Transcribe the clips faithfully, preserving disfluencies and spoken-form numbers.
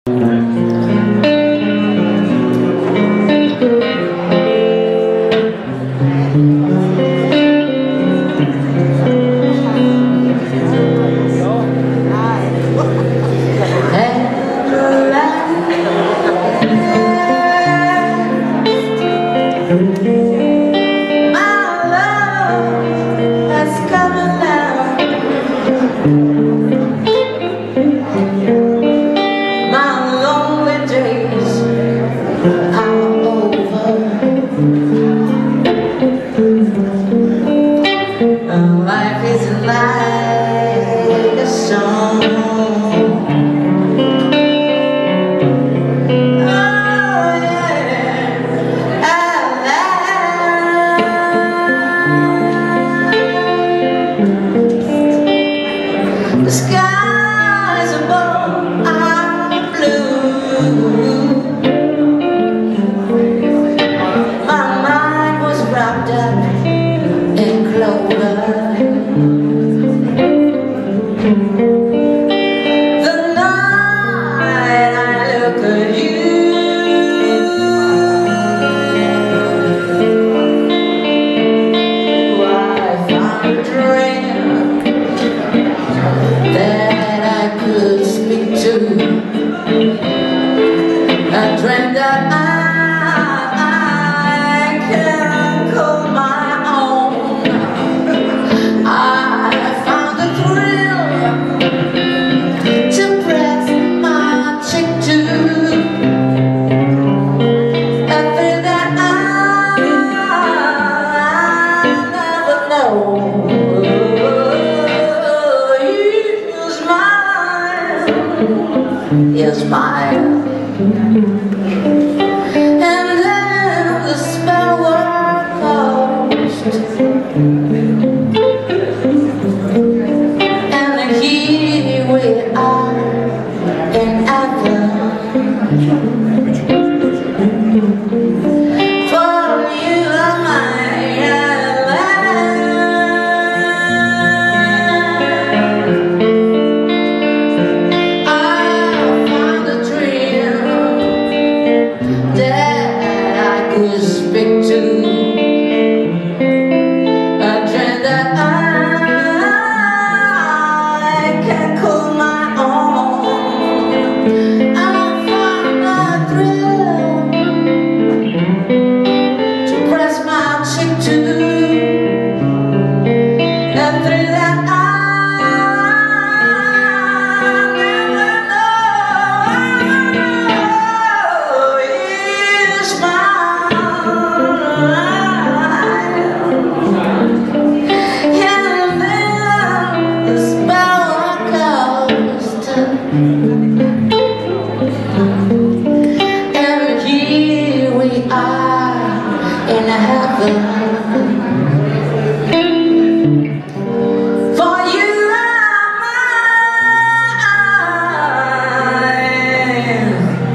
Life is like a song. Oh yeah, the skies above are blue. My mind was wrapped up in clover. The night I look at you, I found a dream that I could speak to, a dream that I you smile, and then the spell was closed, and here we are in Athens. For you are my speak to, a dream that I can call my own. I found a thrill to press my cheek to, a thrill that I never know is mine. And here we are in heaven. For you are mine.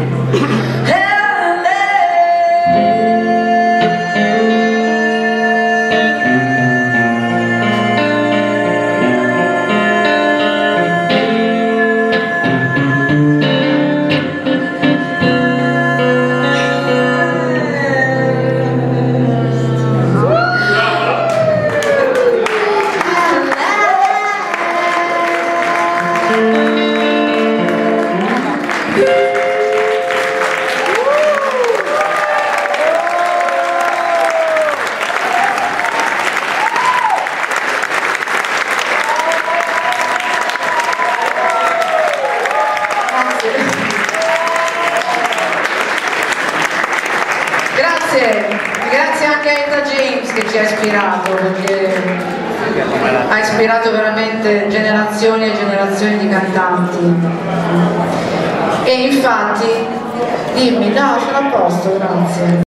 Grazie, grazie anche a Etta James che ci ha ispirato, perché ha ispirato veramente generazioni e generazioni di cantanti. E infatti, dimmi, no, sono a posto, grazie.